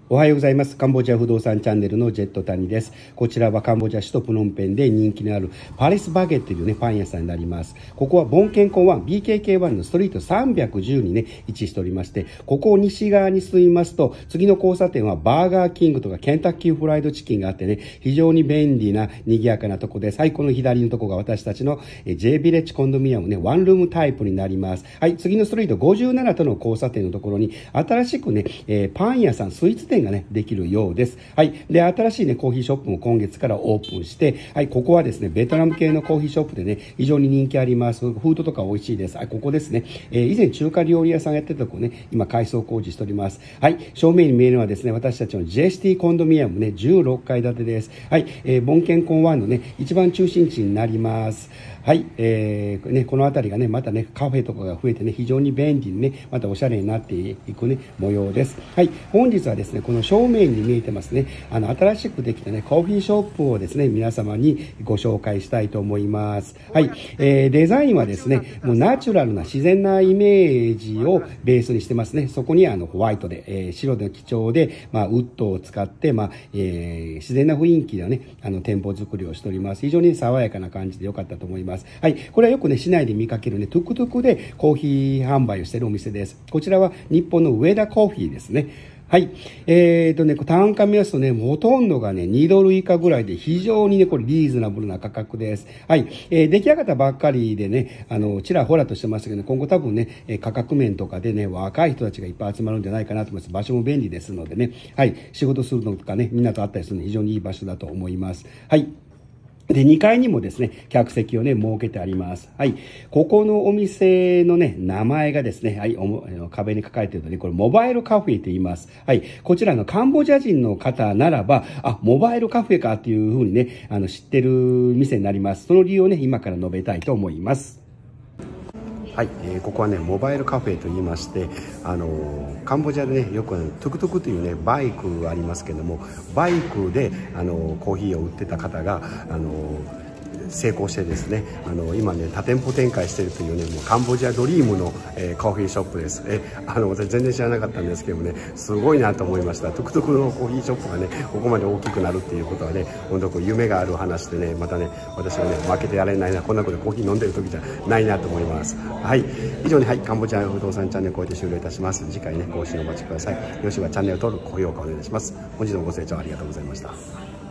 おはようございます。カンボジア不動産チャンネルのジェット谷です。こちらはカンボジア首都プノンペンで人気のあるパレスバゲットというパン屋さんになります。ここはボンケンコン1、BKK1 のストリート310に位置しておりまして、ここを西側に進みますと、次の交差点はバーガーキングとかケンタッキーフライドチキンがあって非常に便利な賑やかなとこです。はい、この左のとこが私たちの J ビレッジコンドミニアムワンルームタイプになります。はい、次のストリート57との交差点のところに新しくパン屋さん、スイーツ店ができるようです。はい。で、新しいコーヒーショップも今月からオープンして、はい、ここはですね、ベトナム系のコーヒーショップで非常に人気あります。フードとか美味しいです。はい、ここですね。以前中華料理屋さんやってたとこ今改装工事しております。はい。正面に見えるのはですね、私たちの JST コンドミニアム16階建てです。はい。ボンケンコン1の一番中心地になります。はい。この辺りがまたカフェとかが増えて非常に便利にまたおしゃれになっていく模様です。はい。本日はですね、この正面に見えてます新しくできたコーヒーショップをですね、皆様にご紹介したいと思います。はい。デザインはですね、もうナチュラルな自然なイメージをベースにしてますね。そこにホワイトで、白で基調で、ウッドを使って、自然な雰囲気の店舗作りをしております。非常に爽やかな感じで良かったと思います。はい。これはよく市内で見かけるトゥクトゥクでコーヒー販売をしているお店です。こちらは日本の上田コーヒーですね。はい。単価目安とほとんどが2ドル以下ぐらいで非常にこれリーズナブルな価格です。はい。出来上がったばっかりでちらほらとしてますけど今後多分価格面とかで若い人たちがいっぱい集まるんじゃないかなと思います。場所も便利ですのではい。仕事するのとかみんなと会ったりするの非常にいい場所だと思います。はい。で、2階にもですね、客席を設けてあります。はい。ここのお店の名前がですね、はい、壁に書かれているとこれ、モバイルカフェと言います。はい。こちらのカンボジア人の方ならば、モバイルカフェかっていうふうに知ってる店になります。その理由を今から述べたいと思います。はい、ここはモバイルカフェと言いまして、カンボジアでよくトゥクトゥクというバイクがありますけども、バイクでコーヒーを売ってた方が成功してですね、今多店舗展開しているというもうカンボジアドリームの、コーヒーショップです。私全然知らなかったんですけどもすごいなと思いました。トゥクトゥクのコーヒーショップがここまで大きくなるっていうことは本当夢がある話でまた私は負けてやれないな、こんなことでコーヒー飲んでる時じゃないなと思います。はい、以上に、はい、カンボジア不動産チャンネルこうやって終了いたします。次回更新お待ちください。よろしければチャンネル登録、高評価お願いします。本日もご清聴ありがとうございました。